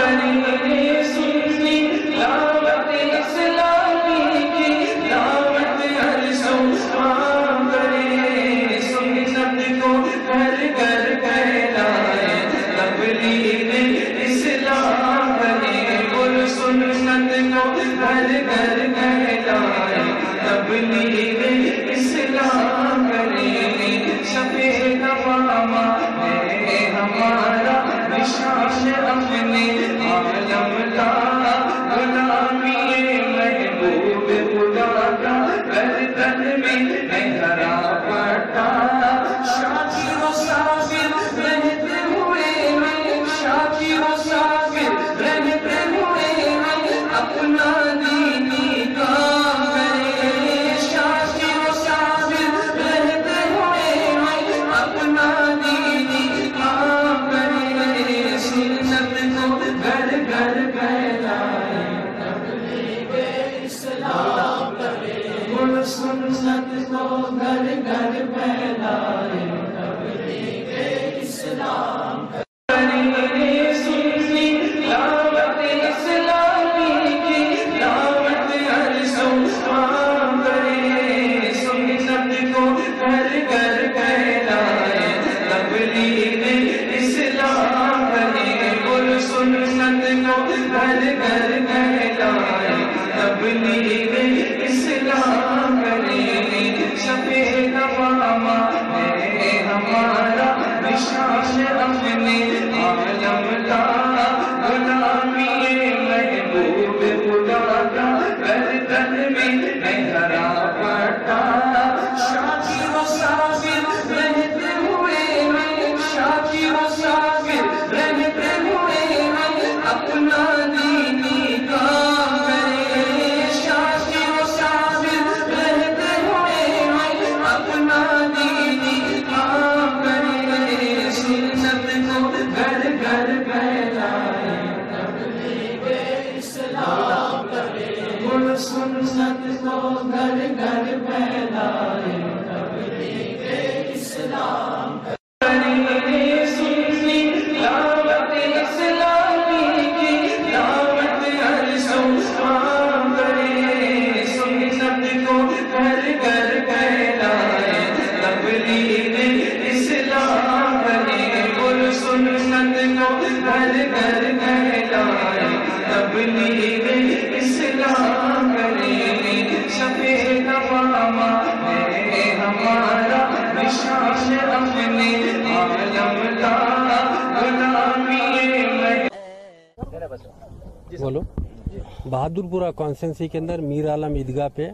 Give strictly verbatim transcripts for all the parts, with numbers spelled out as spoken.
बोलो। बहादुरपुरा कॉन्स्टिट्यूंसी के अंदर मीर आलम ईदगाह पे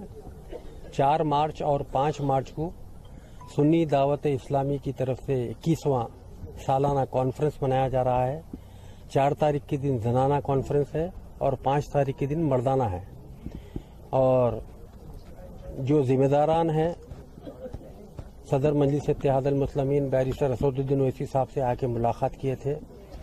चार मार्च और पाँच मार्च को सुन्नी दावत इस्लामी की तरफ से इक्कीसवां सालाना कॉन्फ्रेंस मनाया जा रहा है। चार तारीख के दिन जनाना कॉन्फ्रेंस है और पाँच तारीख के दिन मर्दाना है। और जो जिम्मेदारान हैं सदर मजलिस इत्तेहादुल मुस्लिमीन बैरिस्टर असदुद्दीन ओवैसी साहब से आके मुलाकात किए थे।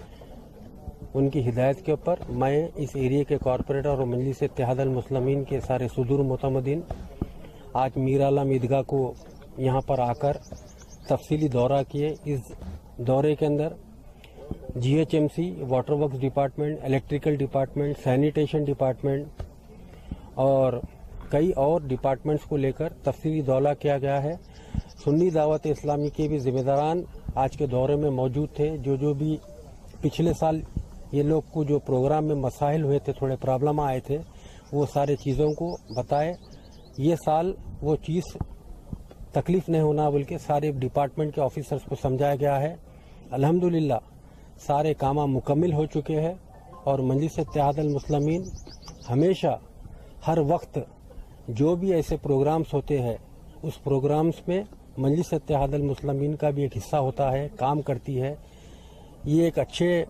उनकी हिदायत के ऊपर मैं इस एरिया के कॉरपोरेटर और मजलिस इत्तेहादुल मुस्लिमीन के सारे सुदूर मुतमदीन आज मीर आलम ईदगाह को यहाँ पर आकर तफसीली दौरा किए। इस दौरे के अंदर GHMC, water works department, electrical department, sanitation department और कई और डिपार्टमेंट्स को लेकर तफसीली दौरा किया गया है। सुन्नी दावत इस्लामी के भी जिम्मेदारान आज के दौरे में मौजूद थे। जो जो भी पिछले साल ये लोग को जो प्रोग्राम में मसाइल हुए थे, थोड़े प्रॉब्लम आए थे, वो सारे चीज़ों को बताए। ये साल वो चीज़ तकलीफ नहीं होना बोल के सारे डिपार्टमेंट के ऑफिसर्स को समझाया गया है। अल्हम्दुलिल्लाह सारे काम मुकम्मल हो चुके हैं और मजलिस इत्तेहादुल मुस्लिमीन हमेशा हर वक्त जो भी ऐसे प्रोग्राम्स होते हैं उस प्रोग्राम्स में मजलिस इत्तेहादुल मुस्लिमीन का भी एक हिस्सा होता है, काम करती है। ये एक अच्छे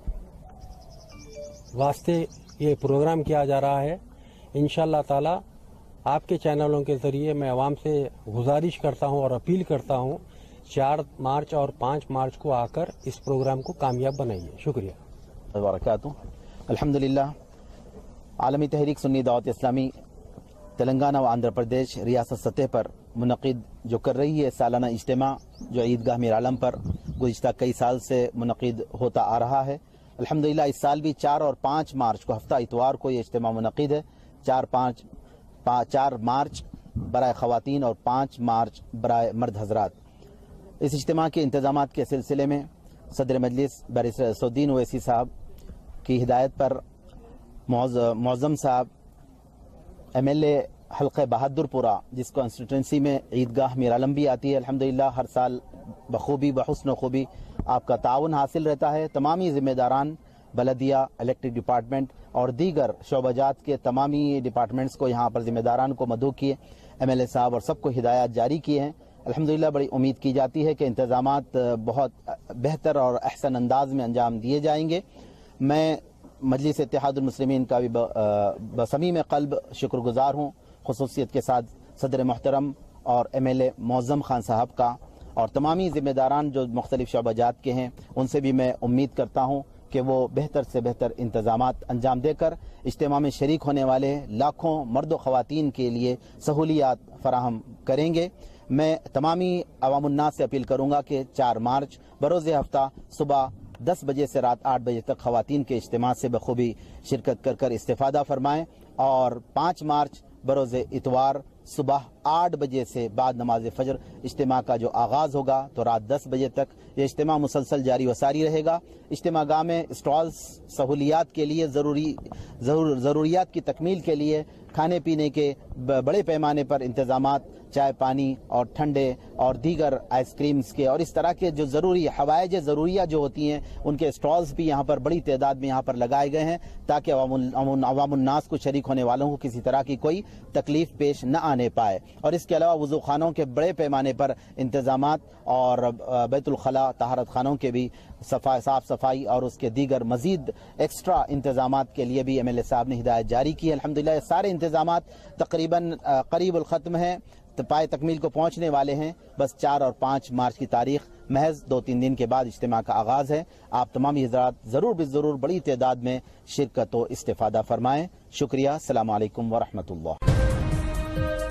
वास्ते ये प्रोग्राम किया जा रहा है। इंशाअल्लाह ताला आपके चैनलों के ज़रिए मैं आवाम से गुजारिश करता हूँ और अपील करता हूँ चार मार्च और पाँच मार्च को आकर इस प्रोग्राम को कामयाब बनाइए। शुक्रिया वबरकातुहू। अल्हम्दुलिल्लाह आलमी तहरीक सुन्नी दावत इस्लामी तेलंगाना व आंध्र प्रदेश रियासत सतह पर मुनक़िद जो कर रही है सालाना इज्तिमा जो ईदगाह मीर आलम पर गुज़िश्ता कई साल से मुनक़िद होता आ रहा है, अल्हम्दुलिल्लाह इस साल भी चार और पाँच मार्च को हफ्ता इतवार को ये इज्तिमा मुनक़िद है। चार पाँच पा, चार मार्च बराए ख़वातीन और पाँच मार्च बराए मर्द हजरात। इस इज्तिमा के इंतज़ामात के सिलसिले में सदर मजलिस बैरिस्टर असदुद्दीन ओवैसी साहब की हिदायत पर Moazzam sahab M L A हल्क़े बहादुरपुरा, जिस कॉन्स्टिट्यूंसी में ईदगाह मीर आलम भी आती है, अल्हम्दुलिल्लाह हर साल बखूबी बहुस्न खूबी आपका ताउन हासिल रहता है। तमामी ज़िम्मेदारान बलदिया, इलेक्ट्रिक डिपार्टमेंट और दीगर शोबाजात के तमामी डिपार्टमेंट्स को यहाँ पर ज़िम्मेदारान को मदऊ किए, एम एल ए साहब और सबको हिदायत जारी किए हैं। अल्हम्दुलिल्लाह बड़ी उम्मीद की जाती है कि इंतज़ामात बहुत बेहतर और अहसन अंदाज में अंजाम दिए जाएंगे। मैं मजलिस इत्तेहादुल मुस्लिमीन का भी बसमीम क़ल्ब शुक्रगुज़ार हूँ, ख़ुसूसियत के साथ सदर मोहतरम और M L A Moazzam Khan sahab का और तमामी ज़िम्मेदारान जो मुख्तलिफ शोबाजात के हैं, उनसे भी मैं उम्मीद करता हूँ कि वो बेहतर से बेहतर इंतज़ामात अंजाम देकर इज्तिमा में शरीक होने वाले लाखों मर्द व ख़वातीन के लिए सहूलियात फराहम करेंगे। मैं तमामी अवामुन्नास से अपील करूँगा कि चार मार्च बरोज़ हफ्ता सुबह दस बजे से रात आठ बजे तक ख़वातीन के इज्तिमा से बखूबी शिरकत कर कर इस्तिफ़ादा फरमाएँ और पाँच मार्च बरोज़ इतवार सुबह आठ बजे से बाद नमाज फजर इज्तिमा का जो आगाज़ होगा तो रात दस बजे तक ये इज्तिमा मुसलसल जारी व सारी रहेगा। इज्तिमा गाह में स्टॉल्स सहूलियात के लिए ज़रूरी ज़रूर ज़रूरियात की तकमील के लिए खाने पीने के बड़े पैमाने पर इंतज़ामात, चाय पानी और ठंडे और दीगर आइसक्रीम्स के और इस तरह के जो ज़रूरी हवाइज ज़रूरिया जो होती हैं उनके स्टॉल्स भी यहाँ पर बड़ी तादाद में यहाँ पर लगाए गए हैं ताकि अवामुन्नास को शरीक होने वालों को किसी तरह की कोई तकलीफ़ पेश न आने पाए। और इसके अलावा वज़ू खानों के बड़े पैमाने पर इंतज़ामात और बैतुल खला तहारत खानों के भी सफा साफ़ सफाई और उसके दीगर मज़ीद एक्स्ट्रा इंतज़ामात के लिए भी एम एल ए साहब ने हिदायत जारी की है। अल्हम्दुलिल्लाह सारे इंतज़ामात तकरीबन करीबुल ख़त्म हैं, पाए तकमील को पहुँचने वाले हैं। बस चार और पाँच मार्च की तारीख महज दो तीन दिन के बाद इज्तिमा का आगाज़ है। आप तमाम हज़रात ज़रूर भी ज़रूर बड़ी तादाद में शिरकत व इस्तिफ़ादा फरमाएँ। शुक्रिया। अस्सलामु अलैकुम व रहमतुल्लाह।